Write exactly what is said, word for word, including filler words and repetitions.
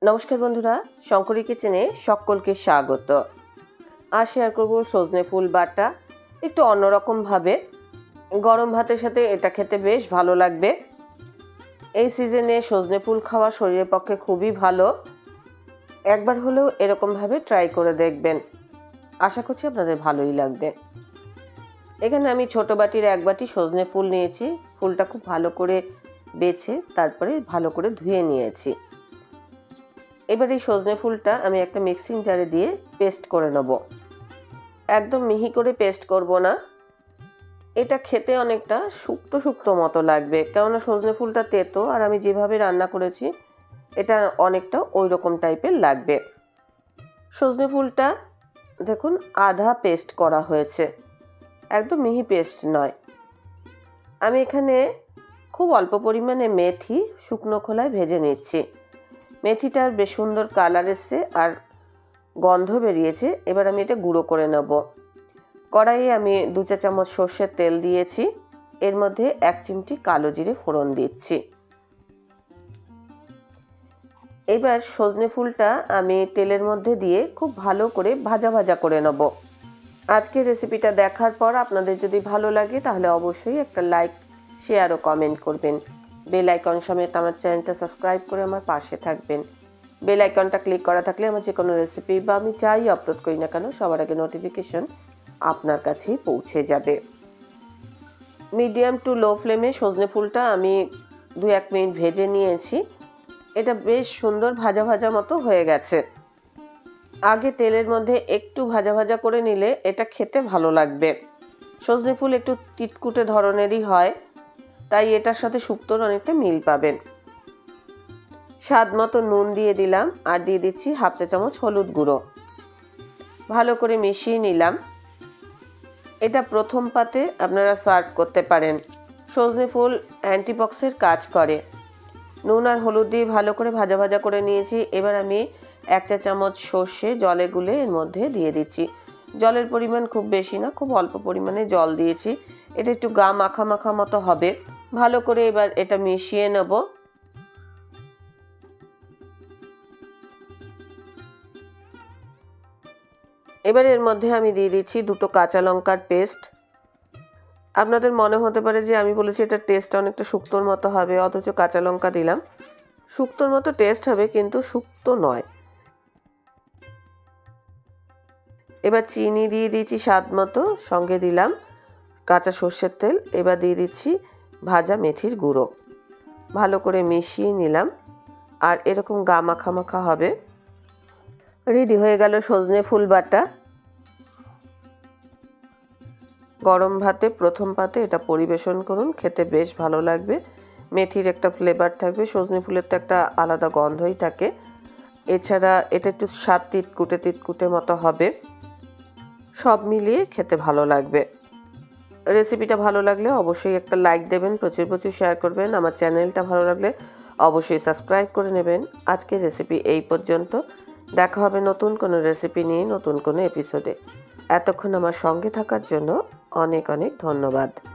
নমস্কার বন্ধুরা, শঙ্করী কিচেনে সকলকে স্বাগত। আজ শেয়ার করব সজনে ফুল বাটা একটু অন্যরকমভাবে। গরম ভাতের সাথে এটা খেতে বেশ ভালো লাগবে। এই সিজনে সজনে ফুল খাওয়া শরীরের পক্ষে খুবই ভালো। একবার হলেও এরকমভাবে ট্রাই করে দেখবেন, আশা করছি আপনাদের ভালোই লাগবে। এখানে আমি ছোট বাটির এক বাটি সজনে ফুল নিয়েছি। ফুলটা খুব ভালো করে বেছে তারপরে ভালো করে ধুয়ে নিয়েছি। এবার এই সজনে ফুলটা আমি একটা মিক্সিং জারে দিয়ে পেস্ট করে নেব। একদম মিহি করে পেস্ট করব না, এটা খেতে অনেকটা শুক্তো শুক্তো মতো লাগবে, কেননা সজনে ফুলটা তেতো আর আমি যেভাবে রান্না করেছি এটা অনেকটা ওই রকম টাইপের লাগবে। সজনে ফুলটা দেখুন আধা পেস্ট করা হয়েছে, একদম মিহি পেস্ট নয়। আমি এখানে খুব অল্প পরিমাণে মেথি শুকনো খোলায় ভেজে নিচ্ছি। মেথিটার বেশ সুন্দর কালার এসছে আর গন্ধ বেরিয়েছে। এবার আমি এটা গুঁড়ো করে নেব। কড়াইয়ে আমি দু চা চামচ সর্ষের তেল দিয়েছি, এর মধ্যে এক চিমটি কালো জিরে ফোড়ন দিচ্ছি। এবার সজনে ফুলটা আমি তেলের মধ্যে দিয়ে খুব ভালো করে ভাজা ভাজা করে নেব। আজকের রেসিপিটা দেখার পর আপনাদের যদি ভালো লাগে তাহলে অবশ্যই একটা লাইক, শেয়ার ও কমেন্ট করবেন। বেল আইকন সমেত আমার চ্যানেলটা সাবস্ক্রাইব করে আমার পাশে থাকবেন। বেল আইকনটা ক্লিক করা থাকলে আমার যে কোনো রেসিপি বা আমি যাই আপলোড করি না কেন সবার আগে নোটিফিকেশন আপনার কাছেই পৌঁছে যাবে। মিডিয়াম টু লো ফ্লেমে সজনে ফুলটা আমি দু এক মিনিট ভেজে নিয়েছি। এটা বেশ সুন্দর ভাজা ভাজা মতো হয়ে গেছে। আগে তেলের মধ্যে একটু ভাজা ভাজা করে নিলে এটা খেতে ভালো লাগবে। সজনে ফুল একটু তিতকুটে ধরনেরই হয়, তাই এটার সাথে শুক্তোর অনেকটা মিল পাবেন। স্বাদ মতো নুন দিয়ে দিলাম আর দিয়ে দিচ্ছি হাফ চা চামচ হলুদ গুঁড়ো। ভালো করে মিশিয়ে নিলাম। এটা প্রথম পাতে আপনারা সার্ভ করতে পারেন। সজনে ফুল অ্যান্টিবক্সের কাজ করে। নুন আর হলুদ দিয়ে ভালো করে ভাজা ভাজা করে নিয়েছি। এবার আমি এক চা চামচ সর্ষে জলে গুলে এর মধ্যে দিয়ে দিচ্ছি। জলের পরিমাণ খুব বেশি না, খুব অল্প পরিমাণে জল দিয়েছি। এটা একটু গা মাখা মাখা মতো হবে। ভালো করে এবার এটা মিশিয়ে নেব। এবার এর মধ্যে আমি দিয়ে দিচ্ছি দুটো কাঁচা লঙ্কার পেস্ট। আপনাদের মনে হতে পারে যে আমি বলেছি এটা টেস্ট অনেকটা শুক্তোর মতো হবে, অথচ কাঁচা লঙ্কা দিলাম। শুক্তোর মতো টেস্ট হবে কিন্তু শুক্তো নয়। এবার চিনি দিয়ে দিয়েছি স্বাদ মতো, সঙ্গে দিলাম কাঁচা সর্ষের তেল। এবার দিয়ে দিচ্ছি ভাজা মেথির গুঁড়ো। ভালো করে মিশিয়ে নিলাম আর এরকম গা মাখা মাখা হবে। রেডি হয়ে গেল সজনে ফুল বাটা। গরম ভাতে প্রথম পাতে এটা পরিবেশন করুন, খেতে বেশ ভালো লাগবে। মেথির একটা ফ্লেভার থাকবে, সজনে ফুলের তো একটা আলাদা গন্ধই থাকে। এছাড়া এটা একটু স্বাদ তিতকুটে তিতকুটে মতো হবে। সব মিলিয়ে খেতে ভালো লাগবে। রেসিপিটা ভালো লাগলে অবশ্যই একটা লাইক দেবেন, প্রচুর প্রচুর শেয়ার করবেন। আমার চ্যানেলটা ভালো লাগলে অবশ্যই সাবস্ক্রাইব করে নেবেন। আজকের রেসিপি এই পর্যন্ত। দেখা হবে নতুন কোনো রেসিপি নিয়ে নতুন কোনো এপিসোডে। এতক্ষণ আমার সঙ্গে থাকার জন্য অনেক অনেক ধন্যবাদ।